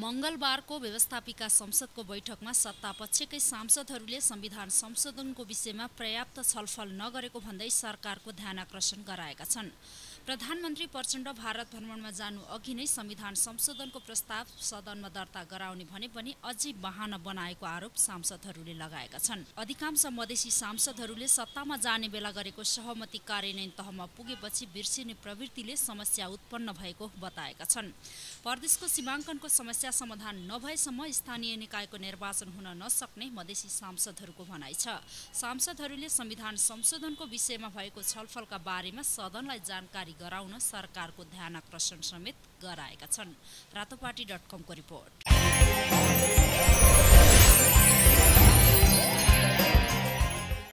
मंगलबारको व्यवस्थापिका संसदको बैठकमा सत्तापक्षकै सांसदहरूले संविधान संशोधनको विषयमा पर्याप्त छलफल नगरेको भन्दै सरकारको ध्यानाकर्षण गराएका छन्। प्रधानमन्त्री प्रचण्ड भारत भ्रमणमा जानु अघि नै संविधान संशोधनको प्रस्ताव सदनमा दर्ता गराउने भने पनि अझै बहाना बनाएको आरोप सांसदहरूले लगाएका छन्। अधिकांश मधेसी सांसदहरूले सत्तामा जाने बेला गरेको सहमति कार्यान्वयन तहमा पुगेपछि बिर्सिने प्रवृत्तिले समस्या उत्पन्न भएको बताएका छन्। प्रदेशको सीमाङ्कनको समस्या समाधान नभएसम्म स्थानीय निकायको निर्वाचन हुन नसक्ने मधेसी सांसदहरूको भनाइ छ। सांसदहरूले संविधान संशोधनको विषयमा भएको छलफलका बारेमा सदनलाई जानकारी गराउन सरकारको ध्यानाकर्षण समेत गराएका छन्। रातोपाटी.com को रिपोर्ट।